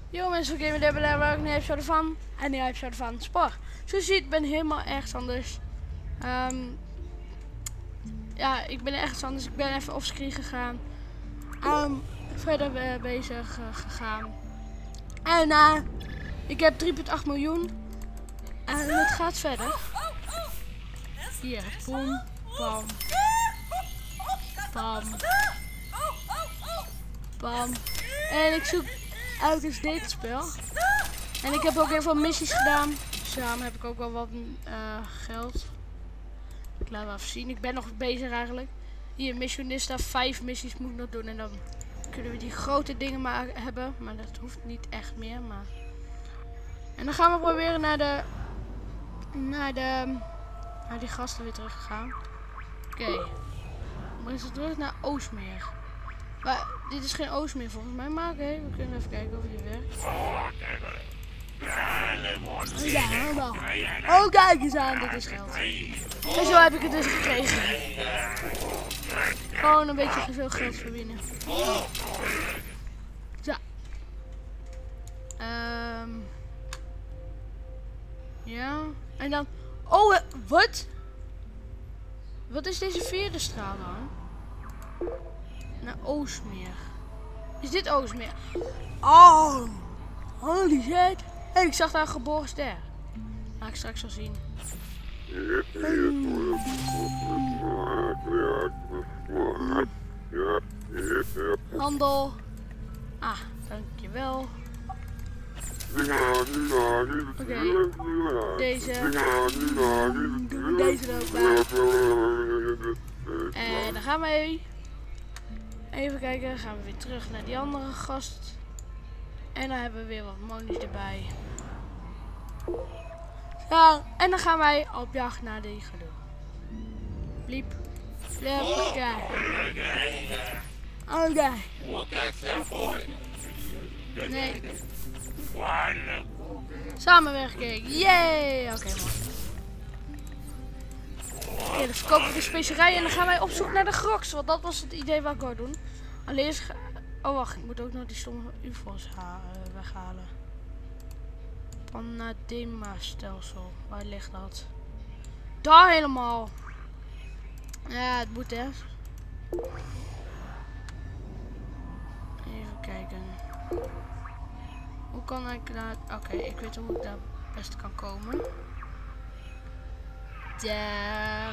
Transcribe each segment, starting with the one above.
Yo mensen van Gamer daar waar ik een episode van. En die episode van Spar. Zoals je ziet ben ik helemaal ergens anders. Ja, ik ben ergens anders. Ik ben even offscreen gegaan. Verder bezig gegaan. En ik heb 3,8 miljoen. En het gaat verder. Hier, boom, bam. Bam. Bam. En ik zoek uit dus dit spel. En ik heb ook heel veel missies gedaan. Dus daarom heb ik ook wel wat geld. Ik laat even zien. Ik ben nog bezig eigenlijk. Hier, missionista. 5 missies moet ik nog doen. En dan kunnen we die grote dingen maar hebben. Maar dat hoeft niet echt meer. Maar... En dan gaan we proberen naar die gasten weer terug te gaan. Oké. Maar is het terug naar Oostmeer. Maar dit is geen Oostmeer volgens mij. Maar oké, we kunnen even kijken of die werkt. Ja, wel. Oh, kijk eens aan, dit is geld. En zo heb ik het dus gekregen. Gewoon een beetje veel geld verdienen. Zo. Ja. En dan... Oh, wat? Wat is deze vierde straal dan? Naar Oostmeer. Is dit Oostmeer? Oh! Holy shit! Hey, ik zag daar een geboren ster. Ga ik straks wel zien. Handel. Ah, dankjewel. Oké. Deze. Doen we deze er ook bij. En dan gaan we even kijken. Dan gaan we weer terug naar die andere gast. En dan hebben we weer wat monies erbij. Ja, en dan gaan wij op jacht naar die gedoe. Bliep. Oké. Oké. Nee. Samenwerking. Yay. Oké, man. Oké, dan verkopen we de specerijen en dan gaan wij op zoek naar de groks. Want dat was het idee wat ik wou doen. Alleen oh wacht, ik moet ook nog die stomme UFO's weghalen. Panadema stelsel. Waar ligt dat? Daar helemaal. Ja, het moet hè. Even kijken. Hoe kan ik daar... Oké, ik weet hoe ik daar best kan komen. Daar.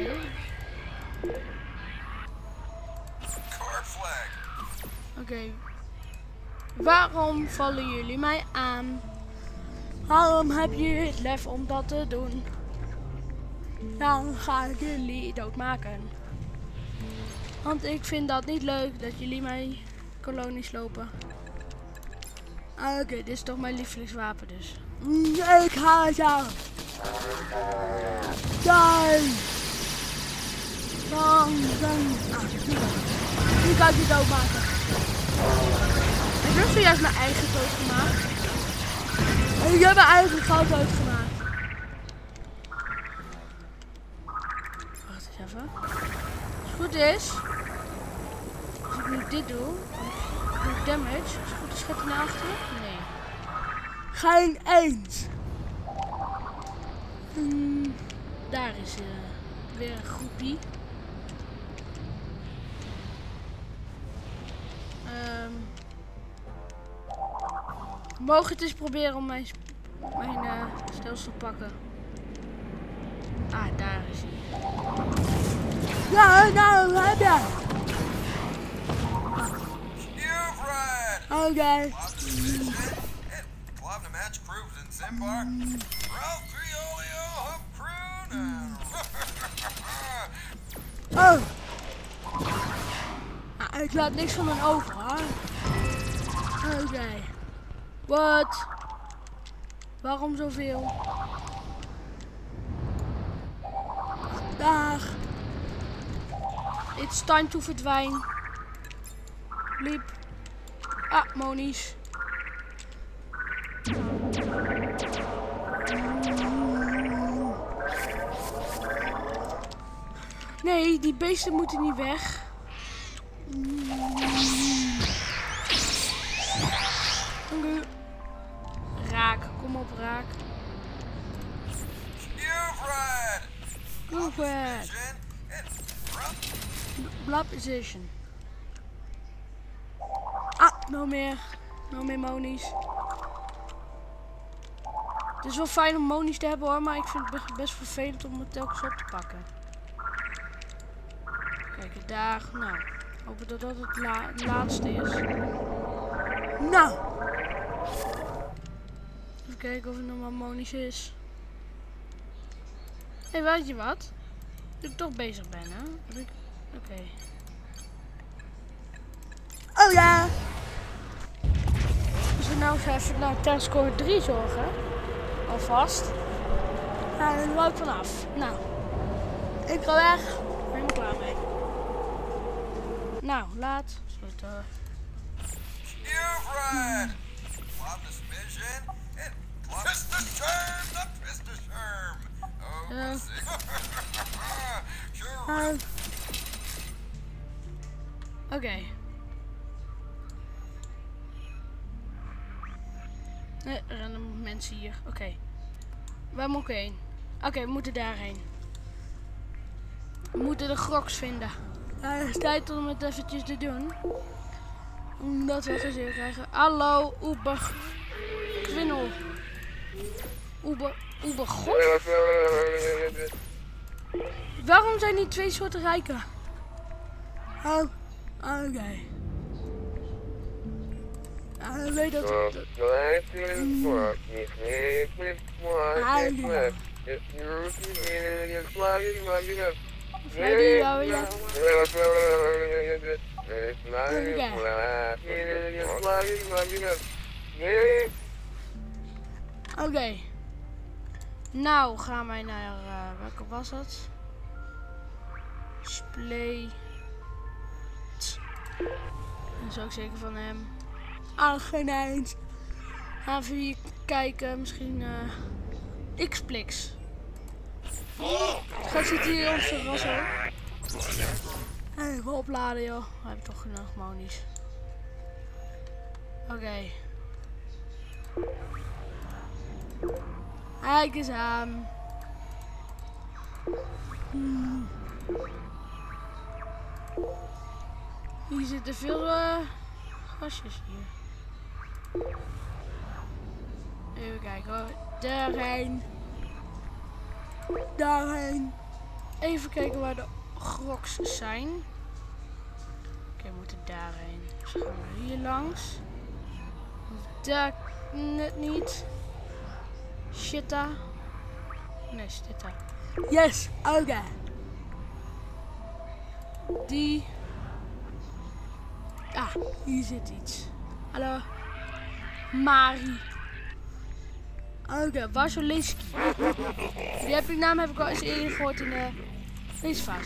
Oké. Waarom vallen jullie mij aan? Waarom heb je het lef om dat te doen? Dan ga ik jullie doodmaken. Want ik vind dat niet leuk dat jullie mijn kolonies lopen. Oké, dit is toch mijn lievelingswapen dus. Ik ga jou. Die. Nu kan ik je doodmaken. Ik heb zojuist mijn eigen dood gemaakt. En ik heb mijn eigen goud dood gemaakt. Wacht eens even. Als het goed is. Als ik nu dit doe. Doe ik damage. Als het goed is gaat hij naar achteren? Nee. Geen eens. Daar is weer een groepie. We mogen het eens proberen om mijn stelsel te pakken. Ah, daar is hij. Ja, nou, heb je. Oké. Oh. Ah, ik laat niks van mijn over, hoor. Oké. Wat? Waarom zoveel? Dag. It's time to verdwijnen. Bliep. Ah, monies. Nee, die beesten moeten niet weg. kom op, raak. Good. Blood position. Ah, nog meer. Nog meer monies. Het is wel fijn om monies te hebben hoor, maar ik vind het best vervelend om het telkens op te pakken. Kijk, daar. Nou, hopen dat dat het laatste is. Nou. Even kijken of het nog maar monies is. Hé, weet je wat? Dat ik toch bezig ben, hè? Oké. Oh ja! Dus we nou even naar telscore 3 zorgen. Alvast. Nou, dan loop ik vanaf. Nou. Ik ga weg. Ik ben er klaar mee. Nou, laat. Sluiten. Oké. Nee, random mensen hier. Oké. Waar moet ik heen? Oké, we moeten daarheen. We moeten de groks vinden. Het is tijd om het eventjes te doen. Omdat we gezien krijgen. Hallo, Uber. Kwinnel. Uber God? Waarom zijn die twee soorten rijken? Oh, oké. Ik weet dat het... Oké. Nou gaan wij naar... welke was het? Display. Dat is ook zeker van hem. Geen eind. Gaan we hier kijken. Misschien X-Plix. Gaat zitten hier onze rasso. Even opladen joh. We hebben toch genoeg monies. Oké. Kijk eens aan. Hier zitten veel gastjes hier. Even kijken hoor. Daarheen. Daarheen. Even kijken waar de groks zijn. Oké, we moeten daarheen. Dus gaan we hier langs. Daar net niet. Shitta. Nee, Shitta. Yes, oké. Die. Ah, hier zit iets. Hallo. Mari. Oké, Wasolewski. Die naam heb ik al eens eerder gehoord in deze fase.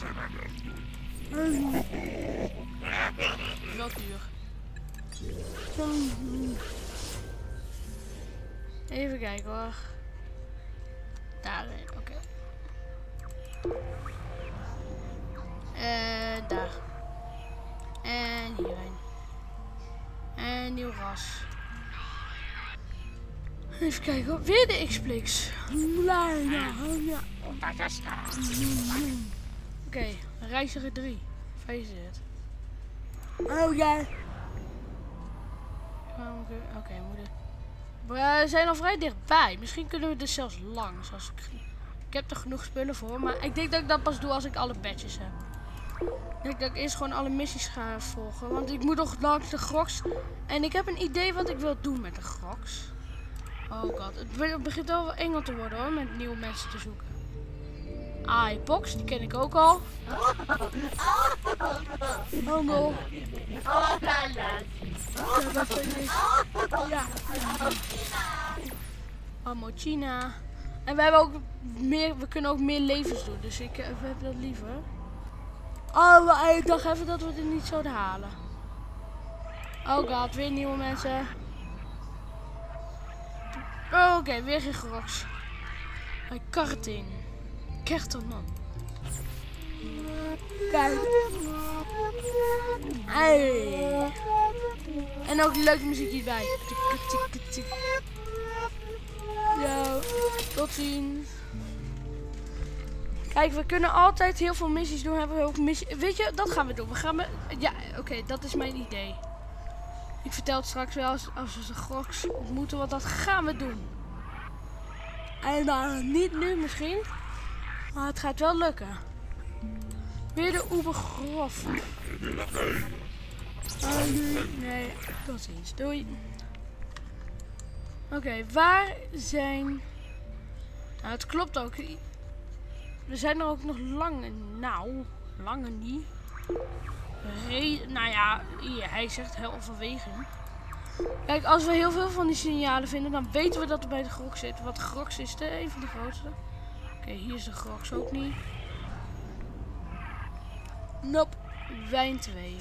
Wel duur. Even kijken hoor. Daarheen, oké. Daar. En hierheen. En nieuw ras. Even kijken hoor. Weer de X-Plix. Oké, reiziger 3. Gefeliciteerd. Oké, moeder. We zijn al vrij dichtbij. Misschien kunnen we er zelfs langs. Ik heb er genoeg spullen voor. Maar ik denk dat ik dat pas doe als ik alle badges heb. Ik denk dat ik eerst gewoon alle missies ga volgen. Want ik moet nog langs de groks. En ik heb een idee wat ik wil doen met de groks. Oh god. Het begint wel eng te worden hoor. Met nieuwe mensen te zoeken. iPox, die ken ik ook al. Handel. Ja. China. En we hebben ook meer, we kunnen ook meer levens doen. Dus we hebben dat liever. Oh, ik dacht even dat we het niet zouden halen. Oh god, weer nieuwe mensen. Oké, weer geen groks. Bij karting. Kertelman. Kijk. Hey. En ook leuke muziek hierbij. Tot ziens. Kijk, we kunnen altijd heel veel missies doen. Hebben we ook missies. Weet je, dat gaan we doen. We gaan ja, oké, dat is mijn idee. Ik vertel het straks wel als we de groks ontmoeten, want dat gaan we doen. En niet nu misschien, maar het gaat wel lukken. Weer de Ubergrof. Nee, tot ziens. Doei. Oké, waar zijn... Nou, het klopt ook. We zijn er ook nog lange... Nou, lange niet. Nou ja, hier, hij zegt halverwege. Kijk, als we heel veel van die signalen vinden, dan weten we dat we bij de grok zitten. Want de groks is een van de grootste. Oké, hier is de groks ook niet. Nope. Wijn 2.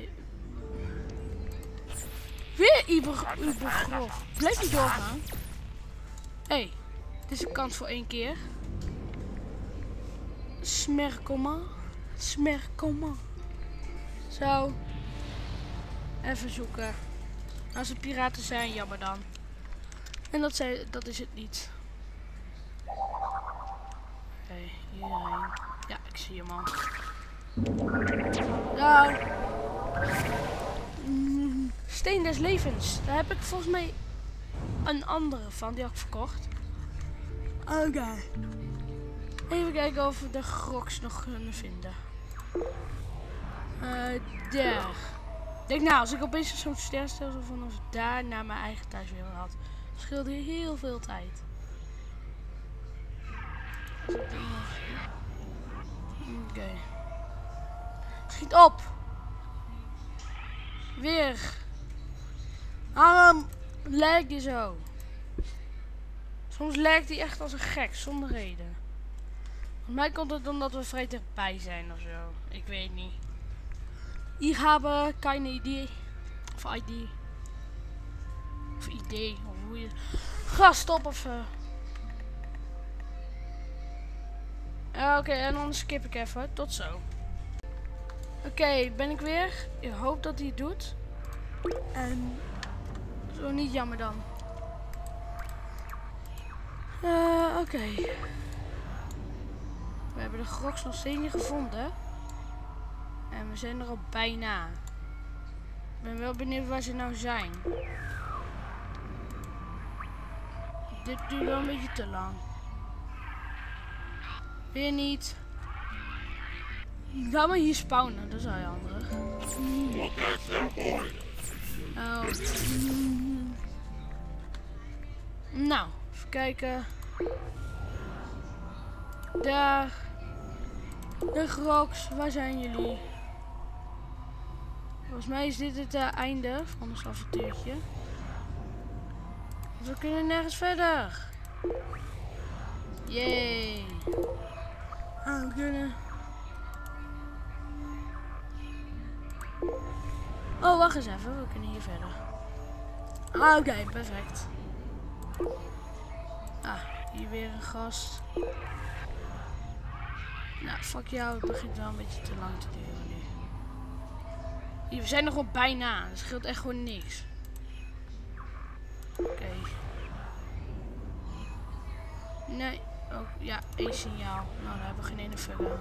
Weer Ubergrof. Blijf niet doorgaan. Hé, dit is een kans voor 1 keer. Smerkoma. Smerkoma. Zo. Even zoeken. Als het piraten zijn, jammer dan. En dat is het niet. Oké, hierheen. Ja, ik zie hem al. Nou. Steen des levens. Daar heb ik volgens mij een andere van. Die had ik verkocht. Oké. Even kijken of we de groks nog kunnen vinden. Daar. Ik denk nou, als ik opeens zo'n sterrenstelsel vanaf daar naar mijn eigen thuiswereld had, scheelde heel veel tijd. Oké. Schiet op! Weer! Waarom lijkt je zo? Soms lijkt hij echt als een gek, zonder reden. Volgens mij komt het omdat we vrij dichtbij zijn of zo. Ik weet niet. Ich habe keine Idee. Of idee. Of idee. Of hoe je... Ga stop even. Oké, en dan skip ik even. Tot zo. Oké, ben ik weer. Ik hoop dat hij het doet. En... Zo niet jammer dan. Oké. We hebben de groks nog steeds niet gevonden. En we zijn er al bijna. Ik ben wel benieuwd waar ze nou zijn. Dit duurt wel een beetje te lang. Weer niet. Ga maar hier spawnen, dat is wel handig. Oh. Nou, even kijken. Daar. De groks, waar zijn jullie? Volgens mij is dit het einde van ons avontuurtje. We kunnen nergens verder. Yay. We kunnen... Oh, wacht eens even. We kunnen hier verder. Oké, perfect. Ah, hier weer een gast. Nou, fuck jou. Het begint wel een beetje te lang te duren nu. Hier, we zijn nog wel bijna. Dat scheelt echt gewoon niks. Oké. Nee. Oh, ja, één signaal. Nou, daar hebben we geen ene verder.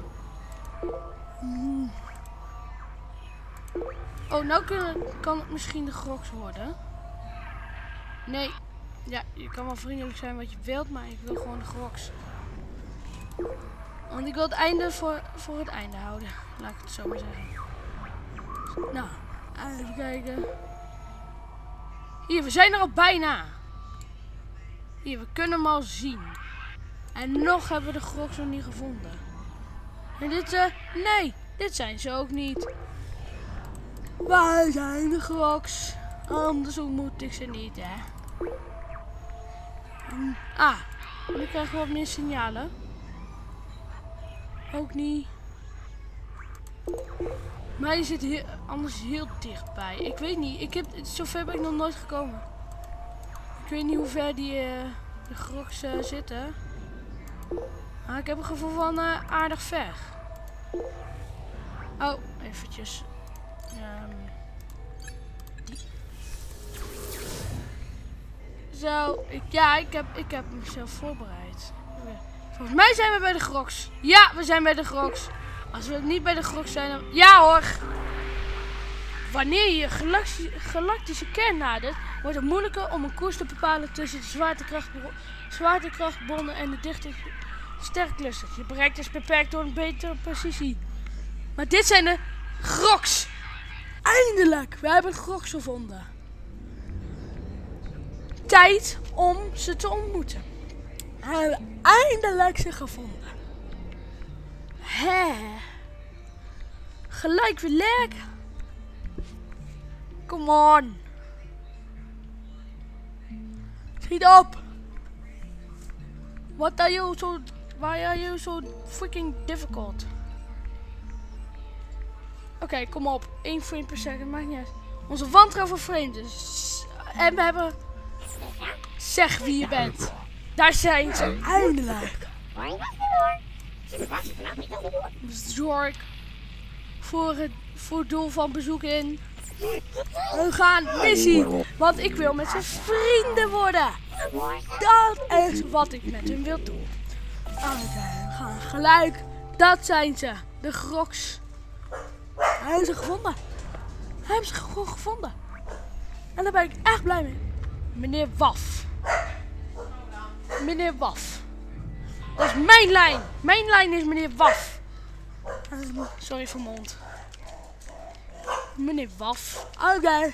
Oh, nou kan het misschien de groks worden. Nee. Ja, je kan wel vriendelijk zijn wat je wilt, maar ik wil gewoon de groks. Want ik wil het einde voor het einde houden. Laat ik het zo maar zeggen. Nou, even kijken. Hier, we zijn er al bijna. Hier, we kunnen hem al zien. En nog hebben we de groks nog niet gevonden. En dit, nee, dit zijn ze ook niet. Waar zijn de groks? Anders ontmoet ik ze niet, hè. Nu krijgen we wat meer signalen. Ook niet. Maar je zit hier anders heel dichtbij. Ik weet niet. Zover ben ik nog nooit gekomen. Ik weet niet hoe ver de groks zitten. Maar ik heb een gevoel van aardig ver. Oh, eventjes. Zo, ik heb mezelf voorbereid. Okay. Volgens mij zijn we bij de Groks. Ja, we zijn bij de Groks. Als we niet bij de Groks zijn, dan... Ja hoor! Wanneer je galactische kern nadert, wordt het moeilijker om een koers te bepalen tussen de zwaartekrachtbonden en de dichte sterrenclusters. Je bereikt dus beperkt door een betere precisie. Maar dit zijn de Groks! Eindelijk! We hebben Groks gevonden. Tijd om ze te ontmoeten. We hebben eindelijk ze gevonden. Hè? Gelijk weer lekker. Come on. Schiet op. Why are you so freaking difficult? Oké, kom op. 1 frame per second, maakt niet uit. Onze wantrouwen vreemd is. En we hebben... Zeg wie je bent. Daar zijn ze. Eindelijk. Zorg voor het doel van bezoek in. We gaan missie. Want ik wil met zijn vrienden worden. Dat is wat ik met hem wil doen. We gaan gelijk. Dat zijn ze. De Groks. We hebben ze gevonden. We hebben ze gewoon gevonden. En daar ben ik echt blij mee. Meneer Waf. Meneer Waf. Dat is mijn lijn. Mijn lijn is meneer Waf. Sorry voor mijn mond. Meneer Waf. Oké.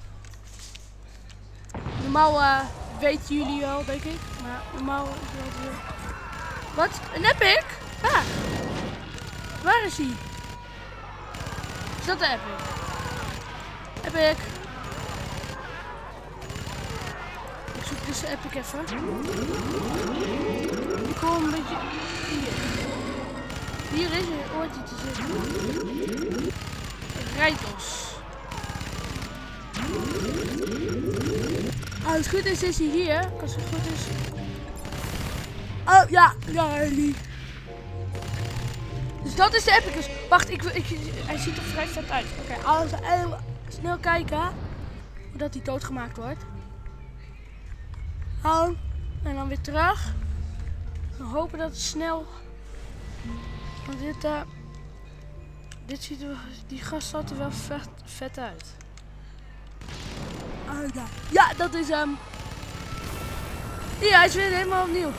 Normaal weten jullie wel, denk ik. Maar normaal is het wel... Wat? Een epic? Waar? Waar is hij? Is dat de epic? Epic. Ik zoek dus de epic even. Ik hoor een beetje... Hier is hij. Hoort hij te zitten. Rijtos. Als het goed is hij hier. Als het goed is... Oh ja, die. Dus dat is de epicus. Wacht, hij ziet er vrij vet uit. Oké, als we even snel kijken hoe dat hij doodgemaakt wordt. Hou. En dan weer terug. We hopen dat het snel... Want dit ziet er... Die gast zat er wel vet uit. Oh, ja. Ja, dat is hem. Ja, hij is weer helemaal opnieuw.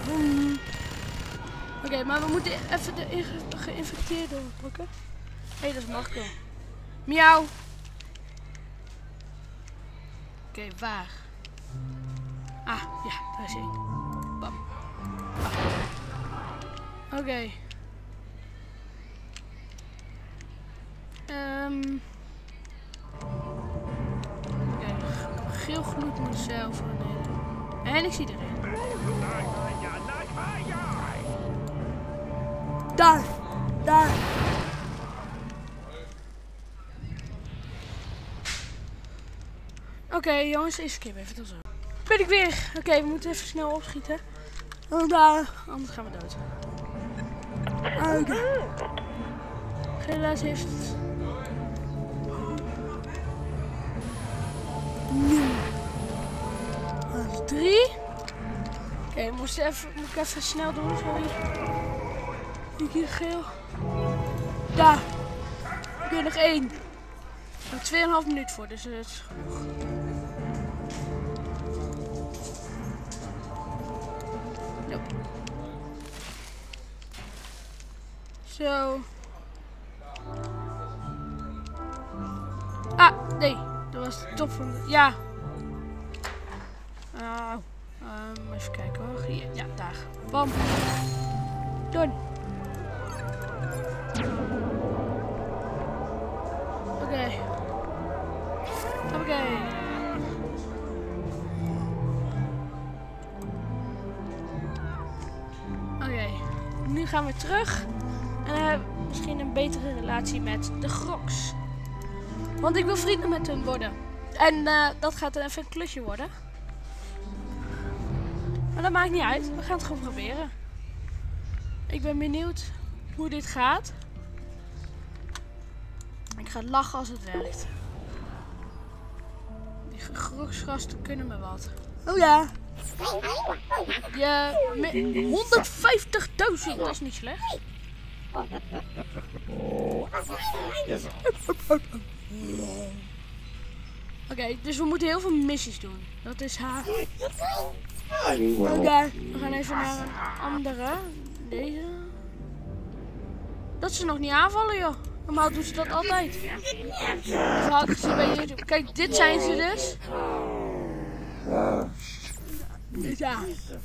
Oké, maar we moeten even de geïnfecteerde pakken. Hé, dat is Marco. Miauw. Oké, waar? Ah, ja, daar is hij. Bam. Oké. Geel gloed moet zelf nemen. En ik zie erin. Daar! Daar! Oké, jongens, even skip even tot zo. Ben ik weer. Oké, we moeten even snel opschieten. Anders gaan we dood. Oké. Helaas heeft het. Dat is 3. Oké, moet ik even snel doen, sorry. Hier geel. Daar. Oké, nog 1. Er is 2,5 minuut voor, dus het is genoeg. Nope. Zo. Ah, nee. Dat was de top van de... Ja. Even kijken hoor. Hier, ja, daar. Bam. Doen. Oké. Oké. Oké. Nu gaan we terug. En dan hebben we misschien een betere relatie met de Groks. Want ik wil vrienden met hun worden. En dat gaat dan even een klusje worden. Maar dat maakt niet uit. We gaan het gewoon proberen. Ik ben benieuwd hoe dit gaat. Ik ga lachen als het werkt. Die Groksgasten kunnen me wat. Oh ja. Ja, 150.000, dat is niet slecht. Oké, dus we moeten heel veel missies doen. Dat is haar. Oké, we gaan even naar een andere. Deze. Dat ze nog niet aanvallen, joh. Normaal doen ze dat altijd. Dat had ik gezien bij YouTube. Kijk, dit zijn ze dus. Ja.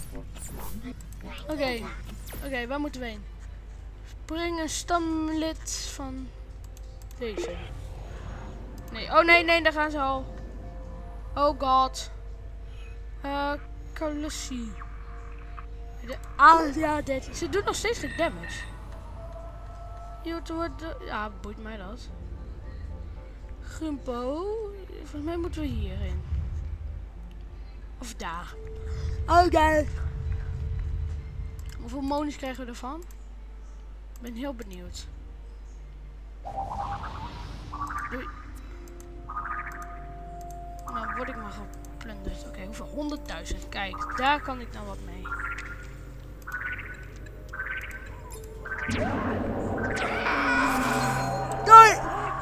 Oké, waar moeten we heen? Spring een stamlid van deze. Nee, oh nee, daar gaan ze al. Oh god. Calussi. Ja, dit. Ze doet nog steeds geen damage. Ja, boeit mij dat. Grumpo. Volgens mij moeten we hierin. Of daar. Oké. Hoeveel monies krijgen we ervan? Ik ben heel benieuwd. Doei. Nou word ik maar geplunderd. Oké, hoeveel? 100.000. Kijk, daar kan ik nou wat mee. Doei!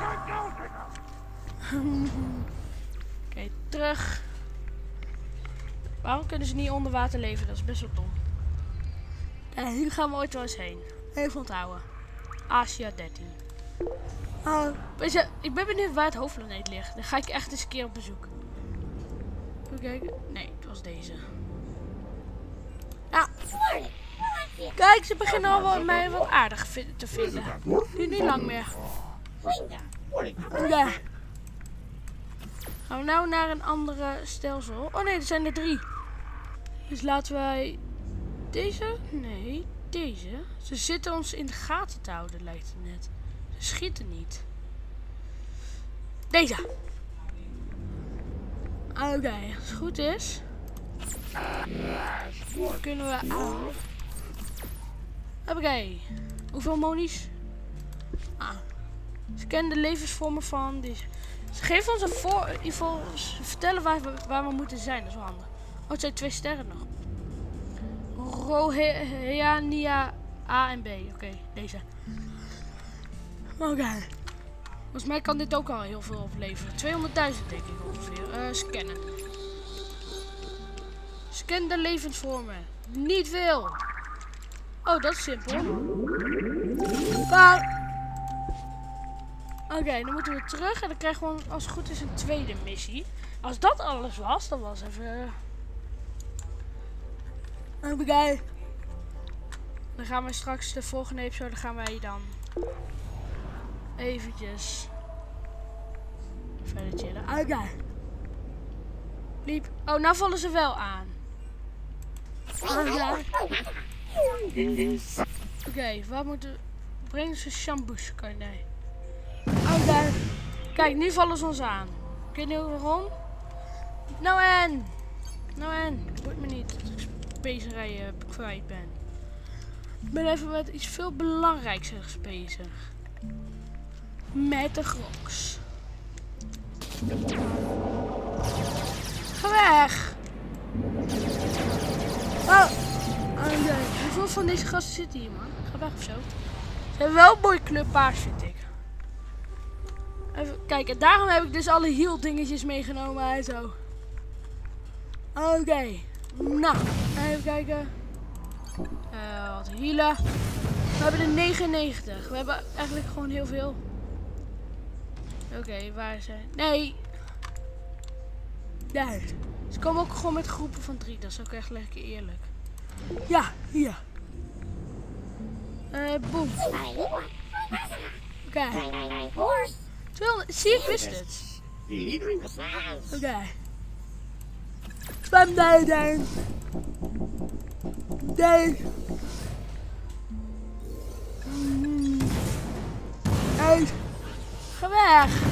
Oké, terug. Waarom kunnen ze niet onder water leven? Dat is best wel dom. Ja, hier gaan we ooit wel eens heen. Even onthouden. Asia 13. Weet je, ik ben benieuwd waar het hoofdplaneet ligt. Dan ga ik echt eens een keer op bezoek. Even kijken. Nee, het was deze. Ja. Kijk, ze beginnen al wel mij wat aardig te vinden. Nu niet lang meer. Ja. Gaan we nou naar een andere stelsel? Oh nee, er zijn er 3. Dus laten wij deze? Nee, deze. Ze zitten ons in de gaten te houden, lijkt het net. Ze schieten niet. Deze. Oké, als het goed is. Kunnen we aan. Oké. Hoeveel monies? Ze kennen de levensvormen van deze. Ze geven ons in ieder geval, ze vertellen waar we moeten zijn. Dat is wel handig. Oh, het zijn 2 sterren nog. Roheania A en B. Oké, deze. Oké. Volgens mij kan dit ook al heel veel opleveren. 200.000 denk ik ongeveer. Scannen. Scan de levensvormen. Niet veel. Oh, dat is simpel. Oké, dan moeten we terug en dan krijgen we als het goed is een tweede missie. Als dat alles was, dan was even... Oké. Dan gaan we straks de volgende episode, gaan wij dan eventjes verder chillen. Oké. Liep. Oh, nou vallen ze wel aan. Oké, waar moeten we... Brengen ze Shambush, kan je nee. Oké. Kijk, nu vallen ze ons aan. Ik weet niet waarom. Nou en. Boeit me niet dat ik specerijen kwijt ben. Ik ben even met iets veel belangrijks bezig. Met de groks. Ga weg. Oh. Oké. Hoeveel van deze gasten zitten hier, man? Ga weg of zo. Ze hebben wel een mooi kleur paars, vind ik. Even kijken, daarom heb ik dus alle heal dingetjes meegenomen en zo. Oké. Nou, even kijken. Wat healen. We hebben er 99. We hebben eigenlijk gewoon heel veel. Oké, waar zijn... Nee. Daar. Ze komen ook gewoon met groepen van 3. Dat is ook echt lekker eerlijk. Ja, hier. Boom. Oké. 200. Zie, ik wist het. Oké. Zwem daarheen. Nee. Nee. Ga weg.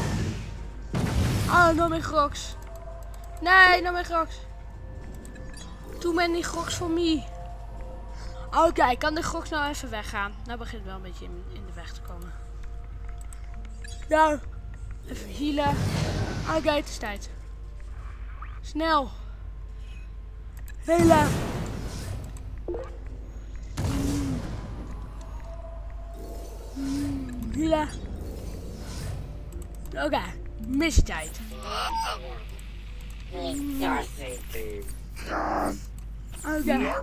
Oh, nog meer groks. Nee, nog meer groks. Too many groks voor me. Oké, kan de groks nou even weggaan? Nou begint het wel een beetje in de weg te komen. Nou, even healen. Oké, het is tijd. Snel. Hela. Hela. Oké, mistijd. Oké.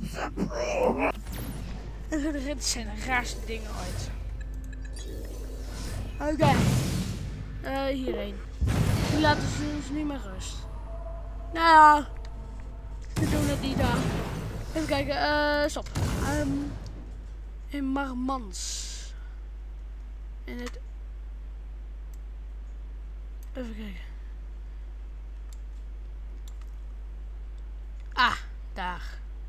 Dit zijn de raarste dingen ooit. Oké. Hierheen. Die laten ze ons niet meer rust. Nou ja. We doen het niet daar. Even kijken. Stop. In Marmans. In het... Even kijken. Ah, daar.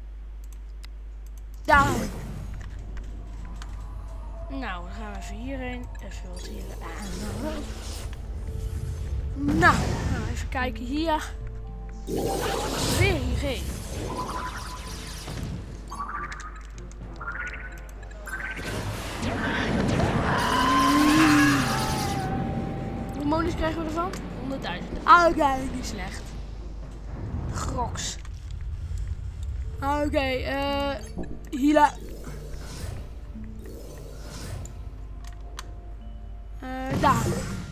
Daar. Nou, dan gaan we even hierheen. Even wat hier. Nou, even kijken hier. Weer hierheen. Hoeveel monies krijgen we ervan? 100.000. Oké, niet slecht. Groks. Oké, Hila. Daar.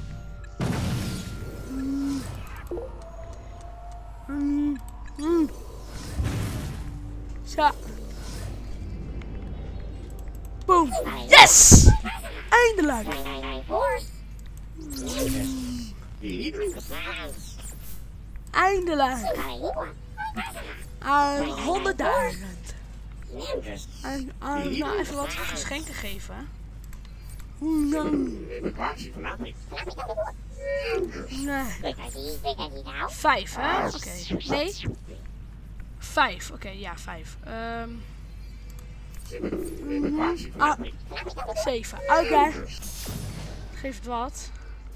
Zo. Boom. Yes! Eindelijk. Eindelijk. 100.000. Nou, even wat geschenken geven. Nee. 5, hè? Oké. Nee. 5. Oké, ja, 5. 7. Oké. Geef het wat.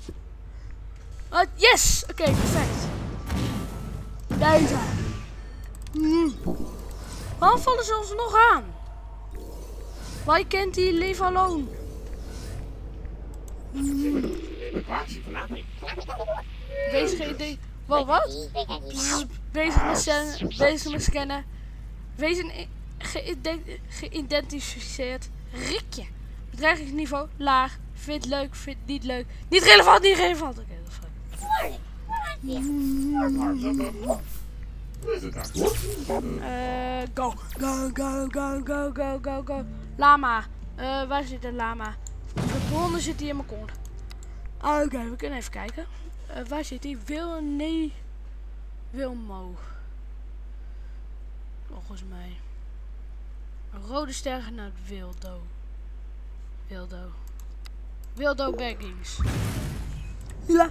Yes! Oké, perfect. Deze. Waarom vallen ze ons nog aan? Wij kent die Leave Alone. Bezig idee. Wow, wat? Bezig met scannen. Wees geïdentificeerd. Rikje. Bedreigingsniveau laag. Vind leuk, vind niet leuk. Niet relevant, niet relevant. Oké, dat is goed. Go. Go, go, go, go, go, go, go. Lama. Waar zit de lama? De bronnen zit hier in mijn kont. Oké, we kunnen even kijken. Waar zit hij? Wilmo. Volgens mij. Een rode ster naar Wildo Baggings. Ja.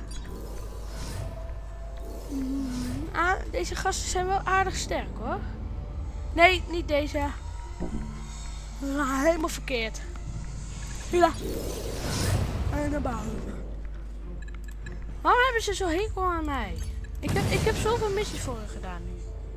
Deze gasten zijn wel aardig sterk hoor. Nee, niet deze. Helemaal verkeerd. Ja. En naar boven. Waarom hebben ze zo hekel aan mij? Ik heb zoveel missies voor hen gedaan nu.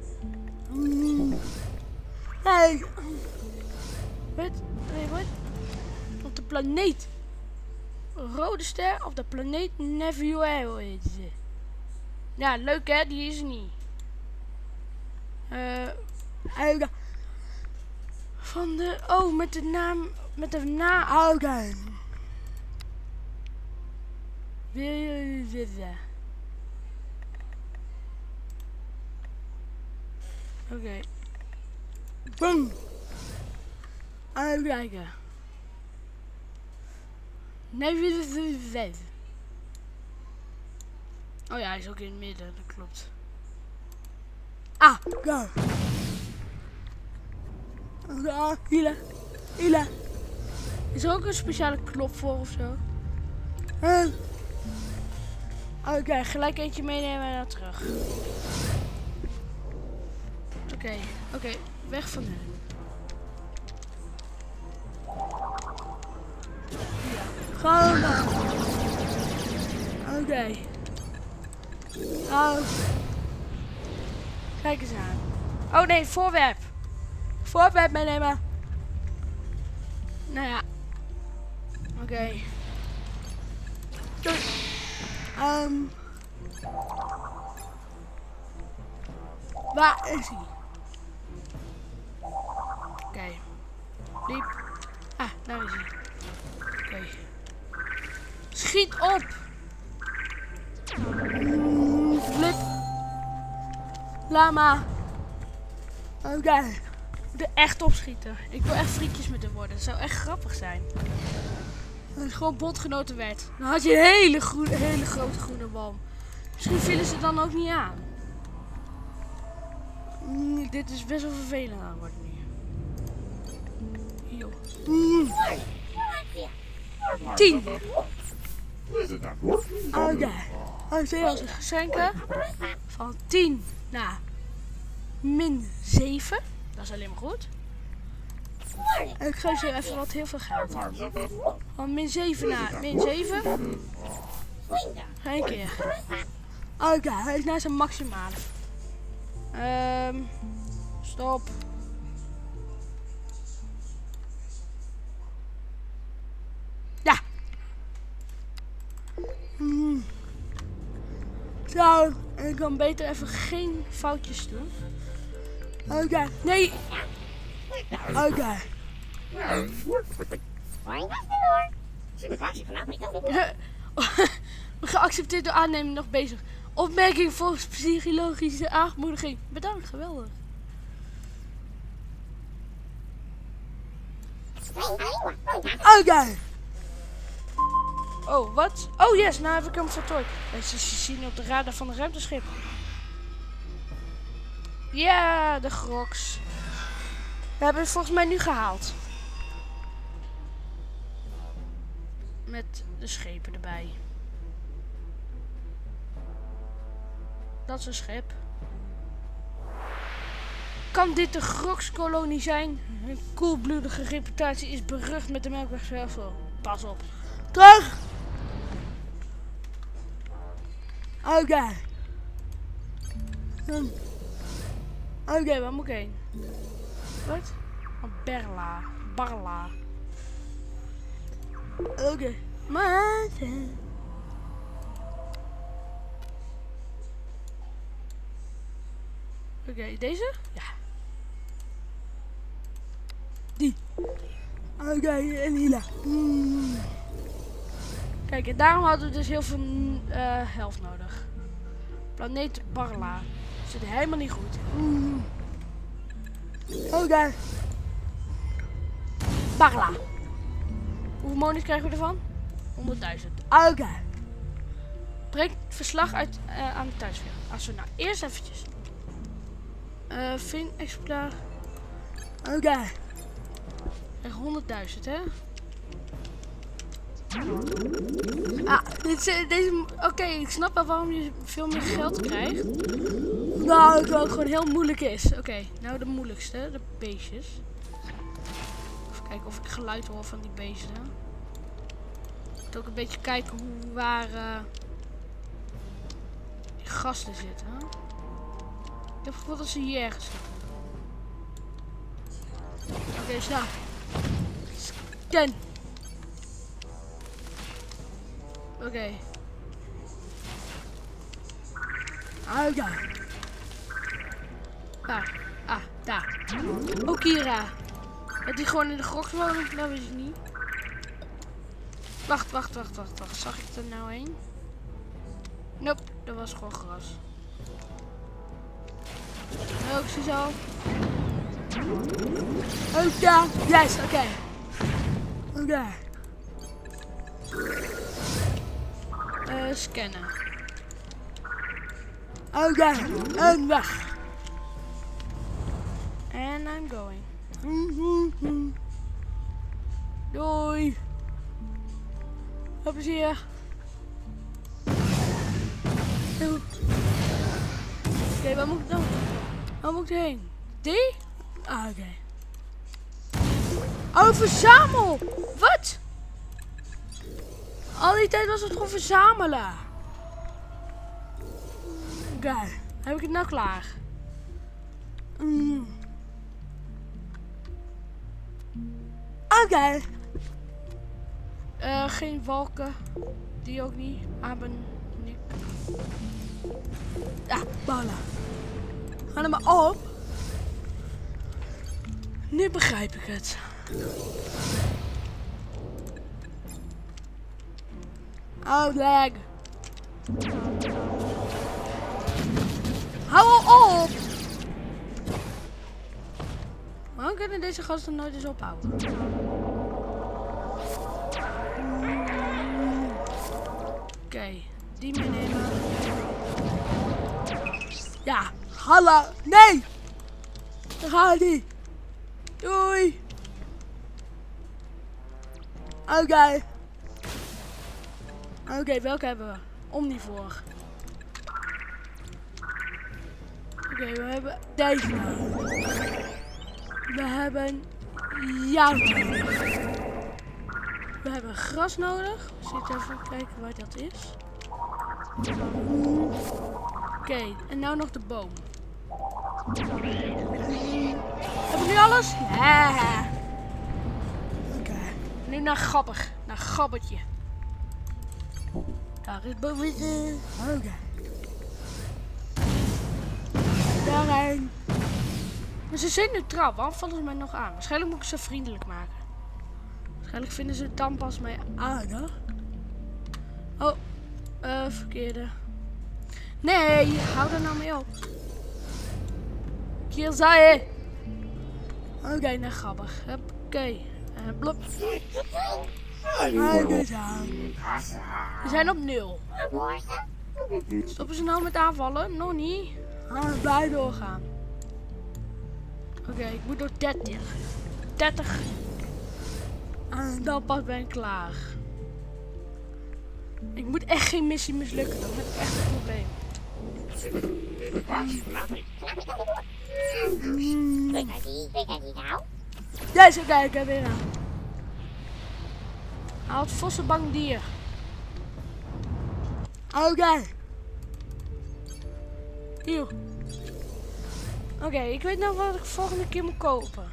Nee. Wat? Op de planeet. Rode ster op de planeet Nevuel heet ze. Ja, leuk hè, die is er niet. Van de... Oh, met de naam... Oké. Oké. Boom. Even kijken. Nee, oh ja, hij is ook in het midden, dat klopt. Ah, go. Hila. Is er ook een speciale knop voor of zo? Oké, gelijk eentje meenemen en dan terug. Oké, weg van hen. Ja, gewoon dan. Oké. Oh. Kijk eens aan. Oh nee, voorwerp. Voorwerp meenemen. Nou ja. Oké. Waar is hij? Oké. Liep. Ah, daar is hij. Oké. Schiet op! Flip. Lama. Oké. Ik moet er echt opschieten. Ik wil echt vriendjes met hem worden. Dat zou echt grappig zijn. Dat is gewoon bondgenoten werd. Dan had je een hele grote groene boom. Misschien vielen ze dan ook niet aan. Dit is best wel vervelend aan het worden nu. Hier. 10. Oké. Als geschenken van 10 naar min 7. Dat is alleen maar goed. En ik geef ze even wat heel veel geld. Van min 7 naar min 7. Geen keer. Oké, hij is naar zijn maximale. Stop. Ja. Zo, ik kan beter even geen foutjes doen. Oké, nee. Oké. Geaccepteerd door aanneming nog bezig. Opmerking volgens psychologische aanmoediging. Bedankt, geweldig. Oké. Oh, wat? Oh yes, nou heb ik hem voltooid. Deze is te zien op de radar van het ruimteschip. Ja, de groks. We hebben het volgens mij nu gehaald. Met de schepen erbij. Dat is een schip. Kan dit de Groks-kolonie zijn? Hun koelbloedige reputatie is berucht met de Melkwegstelsel. Pas op. Terug! Oké. Oké, waar moet ik heen? Wat? Oh, Barla. Oké. Maar... Oké, deze? Ja. Die. Oké, en Hila. Kijk, en daarom hadden we dus heel veel helft nodig. Planeet Barla. Zit helemaal niet goed. Oké. Barla. Hoeveel monies krijgen we ervan? 100.000. Oké. Breng verslag uit aan de thuiswereld. Als we nou eerst eventjes... Vind exemplaar. Oké. Echt 100.000, hè? Ah, deze... Oké, ik snap wel waarom je veel meer geld krijgt. Nou, het ook gewoon heel moeilijk is. Oké, nou de moeilijkste, de beestjes. Even kijken of ik geluid hoor van die beesten. Ik moet ook een beetje kijken waar die gasten zitten. Ik heb het gevoel dat ze hier ergens zitten. Oké, snel. Scan. Oké. Oké. Daar. Ah, daar. Okira. Dat die gewoon in de grot wonen, dat wist ik niet. Wacht. Zag ik er nou heen? Nope, dat was gewoon gras. Oh, ik zie zo. Oh ja, yes, oké. Scannen. Oké, en weg. And I'm going. Doei. Veel plezier. Oké, waar moet ik dan? Waar moet ik heen? Die? Ah, oké. Oh, verzamel! Wat? Al die tijd was het gewoon verzamelen. Oké, heb ik het nou klaar? Oké. Geen wolken. Die ook niet. Aben. Nik. Ja, ballen. Ga er maar op. Nu begrijp ik het. Oh, lag. Hou op! Waarom kunnen deze gasten nooit eens ophouden? Oké, die meenemen. Ja, hallo. Nee! Daar gaat hij. Doei. Oké. Oké, welke hebben we? Omnivoor. Oké, we hebben deze. We hebben jou. We hebben gras nodig. Ik zit even kijken waar dat is. Oké, en nou nog de boom. Hebben we nu alles? Ja. Oké. Nu naar Gabbig. Naar Gabbertje. Daar is boven. Oké. Daarheen. Maar ze zijn neutraal. Waarom vallen ze mij nog aan? Waarschijnlijk moet ik ze vriendelijk maken. Waarschijnlijk vinden ze het dan pas mij aardig. Oh. Verkeerde. Nee, hou er nou mee op. Hier zijn. Oké, naar Gabbig. Oké. Blop. We zijn op 0. Stoppen ze nou met aanvallen? Nog niet. Gaan we blij doorgaan. Oké, ik moet door 30. 30. En dan pas ben ik klaar. Ik moet echt geen missie mislukken. Dat is echt een probleem. Deze kijken weer aan. Haal het vossenbang dier. Oké. Hier. Oké, ik weet nou wat ik volgende keer moet kopen.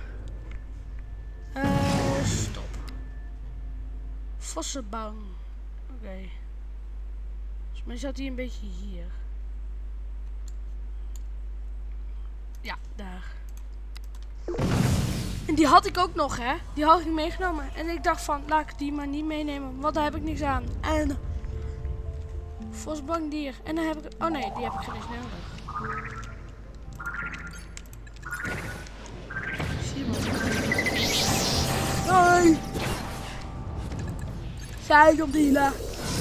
Stop. Vossenbang. Oké. Volgens mij zat hij een beetje hier. Ja, daar. En die had ik ook nog, hè. Die had ik meegenomen. En ik dacht van, laat ik die maar niet meenemen. Want daar heb ik niks aan. En... Vosbang dier. En dan heb ik... Oh nee, die heb ik geen eens nodig. Zie je wel. Hoi. Zij op die la.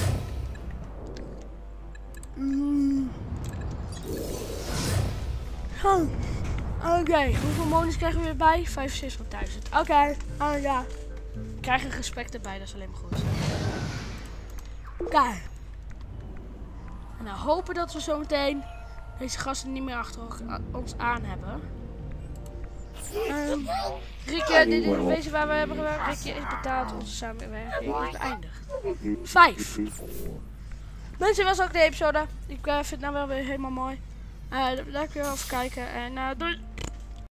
Oké, hoeveel monies krijgen we weer bij? 65.000. Oké, ja. Ik krijg een respect erbij, dat is alleen maar goed. Oké. En nou hopen dat we zometeen deze gasten niet meer achter ons aan hebben. Rikje, dit is deze waar we hebben gewerkt. Rikje is betaald, onze samenwerking is beëindigd. 5. Mensen, was ook de episode. Ik vind het nou wel weer helemaal mooi. Dankjewel voor het kijken en doei!